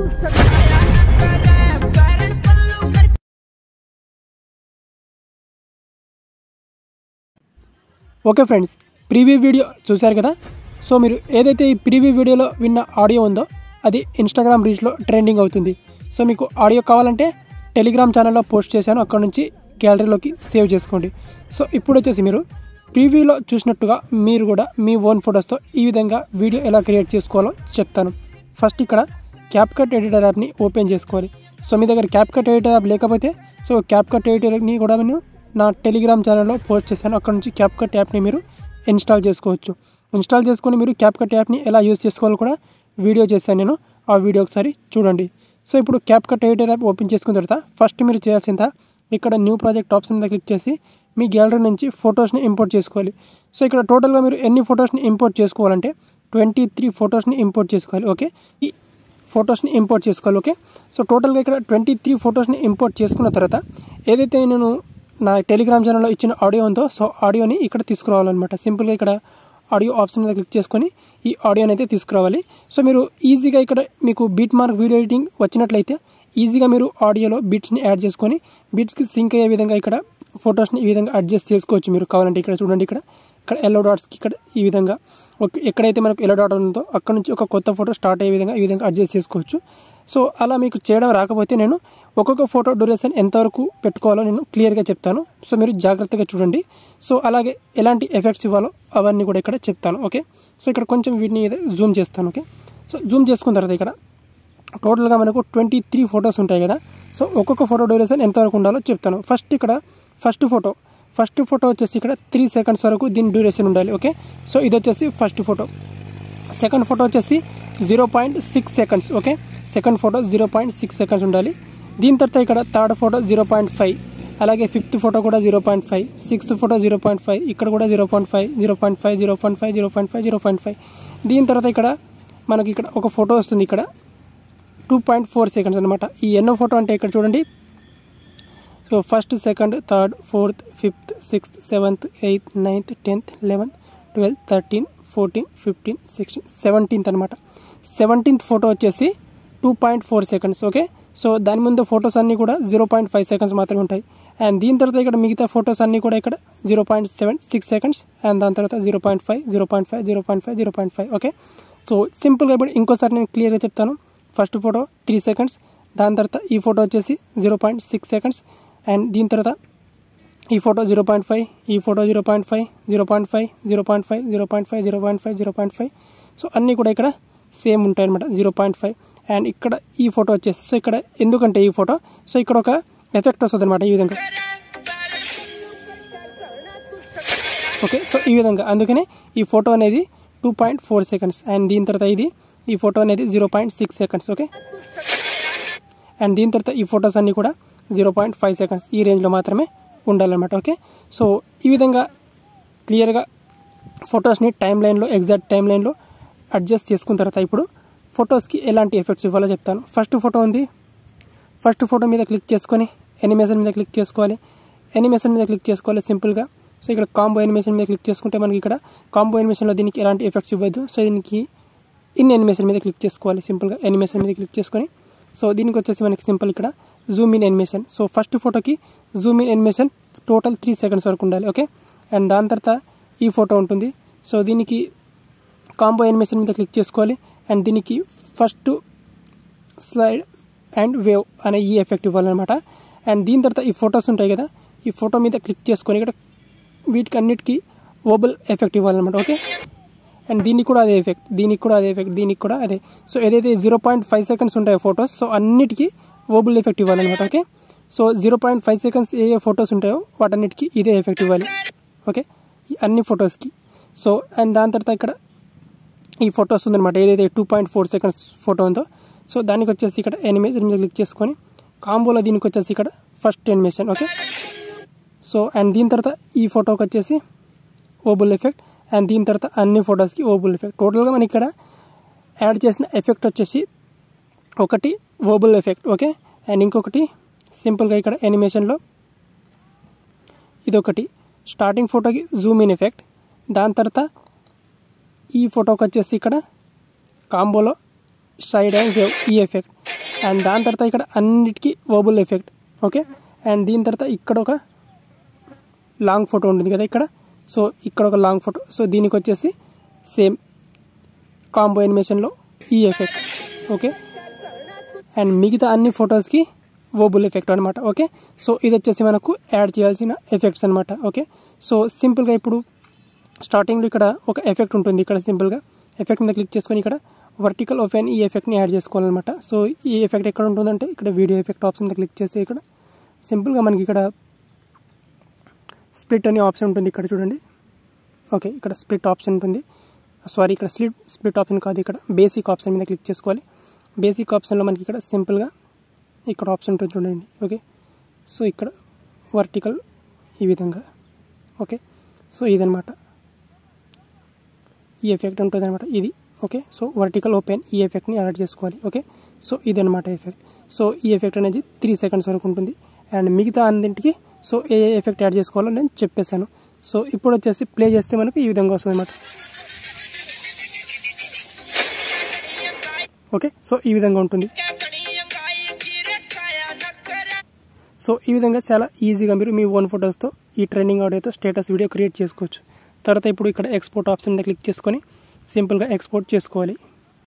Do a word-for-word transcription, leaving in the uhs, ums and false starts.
Okay friends, preview video చూశారు కదా. So మీరు ఏదైతే ఈ ప్రీవ్యూ వీడియోలో విన్న ఆడియో ఉందో అది ఇన్స్టాగ్రామ్ రీల్స్లో ట్రెండింగ్ అవుతుంది. సో మీకు ఆడియో కావాలంటే టెలిగ్రామ్ ఛానల్లో పోస్ట్ చేశాను, అక్కడ నుంచి గ్యాలరీలోకి సేవ్ చేసుకోండి. సో ఇప్పుడు వచ్చేసి మీరు ప్రీవ్యూలో చూసినట్టుగా మీరు కూడా మీ ఓన్ ఫొటోస్తో ఈ విధంగా వీడియో ఎలా క్రియేట్ చేసుకోవాలో చెప్తాను. ఫస్ట్ ఇక్కడ క్యాప్కట్ ఎడిటర్ యాప్ని ఓపెన్ చేసుకోవాలి. సో మీ దగ్గర క్యాప్కట్ ఎడిటర్ యాప్ లేకపోతే సో క్యాప్కట్ ఎడిటర్ని కూడా నేను నా టెలిగ్రామ్ ఛానల్లో పోస్ట్ చేశాను, అక్కడ నుంచి క్యాప్కట్ యాప్ని మీరు ఇన్స్టాల్ చేసుకోవచ్చు. ఇన్స్టాల్ చేసుకొని మీరు క్యాప్కట్ యాప్ని ఎలా యూజ్ చేసుకోవాలో కూడా వీడియో చేశాను నేను, ఆ వీడియో ఒకసారి చూడండి. సో ఇప్పుడు క్యాప్కట్ ఎడిటర్ యాప్ ఓపెన్ చేసుకున్న తర్వాత ఫస్ట్ మీరు చేయాల్సిందా ఇక్కడ న్యూ ప్రాజెక్ట్ ఆప్షన్ మీద క్లిక్ చేసి మీ గ్యాలరీ నుంచి ఫొటోస్ని ఇంపోర్ట్ చేసుకోవాలి. సో ఇక్కడ టోటల్గా మీరు ఎన్ని ఫొటోస్ని ఇంపోర్ట్ చేసుకోవాలంటే ట్వంటీ త్రీ ఫొటోస్ని ఇంపోర్ట్ చేసుకోవాలి. ఓకే, ఈ ఫొటోస్ని ఇంపోర్ట్ చేసుకోవాలి. ఓకే, సో టోటల్గా ఇక్కడ ట్వంటీ త్రీ ఫొటోస్ని ఇంపోర్ట్ చేసుకున్న తర్వాత ఏదైతే నేను నా టెలిగ్రామ్ ఛానల్లో ఇచ్చిన ఆడియో ఉందో సో ఆడియోని ఇక్కడ తీసుకురావాలన్నమాట. సింపుల్గా ఇక్కడ ఆడియో ఆప్షన్ మీద క్లిక్ చేసుకొని ఈ ఆడియోని అయితే తీసుకురావాలి. సో మీరు ఈజీగా ఇక్కడ మీకు బీట్ మార్క్ వీడియో ఎడిటింగ్ వచ్చినట్లయితే ఈజీగా మీరు ఆడియోలో బీట్స్ని యాడ్ చేసుకొని బీట్స్కి సింక్ అయ్యే విధంగా ఇక్కడ ఫొటోస్ని ఈ విధంగా అడ్జస్ట్ చేసుకోవచ్చు మీరు కావాలంటే. ఇక్కడ చూడండి, ఇక్కడ ఇక్కడ ఎల్లో డాట్స్కి ఇక్కడ ఈ విధంగా ఓకే, ఎక్కడైతే మనకు ఎల్లో డాట్ ఉందో అక్కడ నుంచి ఒక కొత్త ఫోటో స్టార్ట్ అయ్యే విధంగా ఈ విధంగా అడ్జస్ట్ చేసుకోవచ్చు. సో అలా మీకు చేయడం రాకపోతే నేను ఒక్కొక్క ఫోటో డ్యూరేషన్ ఎంతవరకు పెట్టుకోవాలో నేను క్లియర్గా చెప్తాను. సో మీరు జాగ్రత్తగా చూడండి. సో అలాగే ఎలాంటి ఎఫెక్ట్స్ ఇవ్వాలో అవన్నీ కూడా ఇక్కడ చెప్తాను. ఓకే, సో ఇక్కడ కొంచెం వీటిని జూమ్ చేస్తాను. ఓకే, సో జూమ్ చేసుకున్న తర్వాత ఇక్కడ టోటల్గా మనకు ట్వంటీ త్రీ ఫొటోస్ ఉంటాయి కదా. సో ఒక్కొక్క ఫోటో డ్యూరేషన్ ఎంతవరకు ఉండాలో చెప్తాను. ఫస్ట్ ఇక్కడ ఫస్ట్ ఫోటో ఫస్ట్ ఫోటో వచ్చేసి ఇక్కడ త్రీ సెకండ్స్ వరకు దీని డ్యూరేషన్ ఉండాలి. ఓకే, సో ఇది వచ్చేసి ఫస్ట్ ఫోటో. సెకండ్ ఫోటో వచ్చేసి zero point six seconds. Okay, second photo zero point six seconds ఉండాలి. దీని తర్వాత ఇక్కడ third photo zero point five, అలాగే ఫిఫ్త్ ఫోటో కూడా zero point five, sixth photo zero point five, ఇక్కడ కూడా zero point five, zero point five, zero point five, zero point five, zero point five. దీని తర్వాత ఇక్కడ మనకి ఇక్కడ ఒక ఫోటో వస్తుంది, ఇక్కడ టూ పాయింట్ ఫోర్ సెకండ్స్ అనమాట. ఈ ఎన్నో ఫోటో అంటే ఇక్కడ చూడండి. So first, second, third, fourth, fifth, sixth, seventh, eighth, ninth, tenth, eleventh, twelfth, thirteen, fourteen, fifteen, sixteen, seventeenth అనమాట. సెవెంటీన్త్ ఫోటో వచ్చేసి two point four seconds. Okay, so దాని ముందు ఫొటోస్ అన్నీ కూడా జీరో పాయింట్ ఫైవ్ సెకండ్స్ మాత్రమే ఉంటాయి. And దీని తర్వాత ఇక్కడ మిగతా ఫొటోస్ అన్నీ కూడా ఇక్కడ zero point seven six seconds and దాని తర్వాత zero point five, zero point five, zero point five, zero point five. Okay, so సింపుల్గా ఇప్పుడు ఇంకోసారి నేను క్లియర్గా చెప్తాను. ఫస్ట్ ఫోటో త్రీ సెకండ్స్, దాని తర్వాత ఈ ఫోటో వచ్చేసి zero point six seconds and దీని తర్వాత ఈ ఫోటో జీరో పాయింట్ ఫైవ్, ఈ photo zero point five, zero point five, zero point five, zero point five, zero point five, zero point five. So అన్నీ కూడా ఇక్కడ సేమ్ ఉంటాయి అనమాట, జీరో పాయింట్ ఫైవ్. అండ్ ఇక్కడ ఈ ఫోటో వచ్చేసి సో ఇక్కడ ఎందుకంటే ఈ ఫోటో సో ఇక్కడ ఒక ఎఫెక్ట్ వస్తుంది అనమాట ఈ విధంగా. ఓకే, సో ఈ విధంగా అందుకనే ఈ ఫోటో అనేది two point four seconds and దీని తర్వాత ఇది ఈ ఫోటో అనేది zero point six seconds. Okay, and దీని తర్వాత ఈ ఫొటోస్ అన్నీ కూడా జీరో పాయింట్ ఫైవ్ సెకండ్స్ ఈ రేంజ్లో మాత్రమే ఉండాలన్నమాట. ఓకే, సో ఈ విధంగా క్లియర్గా ఫొటోస్ని టైం లైన్లో ఎగ్జాక్ట్ టైం లైన్లో అడ్జస్ట్ చేసుకున్న తర్వాత ఇప్పుడు ఫొటోస్కి ఎలాంటి ఎఫెక్ట్స్ ఇవ్వాలో చెప్తాను. ఫస్ట్ ఫోటో ఉంది, ఫస్ట్ ఫోటో మీద క్లిక్ చేసుకొని ఎనిమేషన్ మీద క్లిక్ చేసుకోవాలి. ఎనిమేషన్ మీద క్లిక్ చేసుకోవాలి సింపుల్గా. సో ఇక్కడ కాంబో ఎనిమేషన్ మీద క్లిక్ చేసుకుంటే మనకి ఇక్కడ కాంబో ఎనిమేషన్లో దీనికి ఎలాంటి ఎఫెక్ట్స్ ఇవ్వద్దు. సో దీనికి ఇన్ ఎనిమేషన్ మీద క్లిక్ చేసుకోవాలి. సింపుల్గా ఎనిమేషన్ మీద క్లిక్ చేసుకొని సో దీనికి వచ్చేసి మనకి సింపుల్ ఇక్కడ zoom in animation. So first ఫోటోకి zoom in animation total three seconds వరకు ఉండాలి. ఓకే, అండ్ దాని తర్వాత ఈ ఫోటో ఉంటుంది. సో దీనికి కాంబో ఎనిమేషన్ మీద క్లిక్ చేసుకోవాలి అండ్ దీనికి ఫస్ట్ స్లైడ్ అండ్ వేవ్ అనే ఈ ఎఫెక్ట్ ఇవ్వాలన్నమాట. అండ్ దీని తర్వాత ఈ ఫొటోస్ ఉంటాయి కదా, ఈ ఫోటో మీద క్లిక్ చేసుకొని ఇక్కడ వీటికి అన్నిటికీ ఓబుల్ ఎఫెక్ట్ ఇవ్వాలన్నమాట. ఓకే, అండ్ దీనికి కూడా అదే ఎఫెక్ట్, దీనికి కూడా అదే ఎఫెక్ట్, దీనికి కూడా అదే. సో ఏదైతే జీరో పాయింట్ ఫైవ్ సెకండ్స్ ఉంటాయో ఫొటోస్ సో అన్నిటికీ ఓబుల్ ఎఫెక్ట్ ఇవ్వాలన్నమాట. Okay, so zero point five seconds ఏ ఏ ఫొటోస్ ఉంటాయో వాటన్నిటికీ ఇదే ఎఫెక్ట్ ఇవ్వాలి. ఓకే, అన్ని ఫొటోస్కి. సో అండ్ దాని తర్వాత ఇక్కడ ఈ ఫొటోస్ ఉందన్నమాట, ఏదైతే two point four seconds photo ఉందో సో దానికి వచ్చేసి ఇక్కడ ఎనిమేషన్ మీద క్లిక్ చేసుకొని కాంబోలో దీనికి వచ్చేసి ఇక్కడ first animation. Okay, so and దీని తర్వాత ఈ ఫోటోకి వచ్చేసి ఓబుల్ ఎఫెక్ట్ అండ్ దీని తర్వాత అన్ని ఫొటోస్కి ఓబుల్ ఎఫెక్ట్. టోటల్గా మనకి ఇక్కడ యాడ్ చేసిన ఎఫెక్ట్ వచ్చేసి ఒకటి ఓబుల్ ఎఫెక్ట్. ఓకే, అండ్ ఇంకొకటి సింపుల్గా ఇక్కడ ఎనిమేషన్లో ఇదొకటి స్టార్టింగ్ ఫోటోకి జూమ్ ఇన్ ఎఫెక్ట్, దాని తర్వాత ఈ ఫోటోకి వచ్చేసి ఇక్కడ కాంబోలో సైడ్ అండ్ వేవ్ ఈ ఎఫెక్ట్. అండ్ దాని తర్వాత ఇక్కడ అన్నిటికీ వోబుల్ ఎఫెక్ట్. ఓకే, అండ్ దీని తర్వాత ఇక్కడ ఒక లాంగ్ ఫోటో ఉంటుంది కదా ఇక్కడ. సో ఇక్కడ ఒక లాంగ్ ఫోటో. సో దీనికి వచ్చేసి సేమ్ కాంబో యానిమేషన్లో ఈ ఎఫెక్ట్. ఓకే, అండ్ మిగతా అన్ని ఫొటోస్కి వోబుల్ ఎఫెక్ట్ అనమాట. ఓకే, సో ఇది వచ్చేసి మనకు యాడ్ చేయాల్సిన ఎఫెక్ట్స్ అనమాట. ఓకే, సో సింపుల్గా ఇప్పుడు స్టార్టింగ్లో ఇక్కడ ఒక ఎఫెక్ట్ ఉంటుంది. ఇక్కడ సింపుల్గా ఎఫెక్ట్ మీద క్లిక్ చేసుకొని ఇక్కడ వర్టికల్ ఓపెన్ ఈ ఎఫెక్ట్ని యాడ్ చేసుకోవాలన్నమాట. సో ఈ ఎఫెక్ట్ ఎక్కడ ఉంటుందంటే ఇక్కడ వీడియో ఎఫెక్ట్ ఆప్షన్ మీద క్లిక్ చేసి ఇక్కడ సింపుల్గా మనకి ఇక్కడ స్ప్లిట్ అనే ఆప్షన్ ఉంటుంది. ఇక్కడ చూడండి. ఓకే, ఇక్కడ స్ప్లిట్ ఆప్షన్ ఉంటుంది. సారీ, ఇక్కడ స్ప్లిట్ స్ప్లిట్ ఆప్షన్ కాదు, ఇక్కడ బేసిక్ ఆప్షన్ మీద క్లిక్ చేసుకోవాలి. బేసిక్ ఆప్షన్లో మనకి ఇక్కడ సింపుల్గా ఇక్కడ ఆప్షన్ ఉంటుంది చూడండి. ఓకే, సో ఇక్కడ వర్టికల్ ఈ విధంగా. ఓకే, సో ఇదనమాట ఈ ఎఫెక్ట్ ఉంటుంది అనమాట ఇది. ఓకే, సో వర్టికల్ ఓపెన్ ఈ ఎఫెక్ట్ని యాడ్ చేసుకోవాలి. ఓకే, సో ఇదనమాట ఎఫెక్ట్. సో ఈ ఎఫెక్ట్ అనేది త్రీ సెకండ్స్ వరకు ఉంటుంది. అండ్ మిగతా అన్నింటికి సో ఏ ఎఫెక్ట్ యాడ్ చేసుకోవాలో నేను చెప్పేశాను. సో ఇప్పుడు వచ్చేసి ప్లే చేస్తే మనకు ఈ విధంగా వస్తుంది అనమాట. ఓకే, సో ఈ విధంగా ఉంటుంది. సో ఈ విధంగా చాలా ఈజీగా మీరు మీ ఓన్ ఫొటోస్తో ఈ ట్రెండింగ్ ఆడియోతో స్టేటస్ వీడియో క్రియేట్ చేసుకోవచ్చు. తర్వాత ఇప్పుడు ఇక్కడ ఎక్స్పోర్ట్ ఆప్షన్ మీద క్లిక్ చేసుకొని సింపుల్గా ఎక్స్పోర్ట్ చేసుకోవాలి.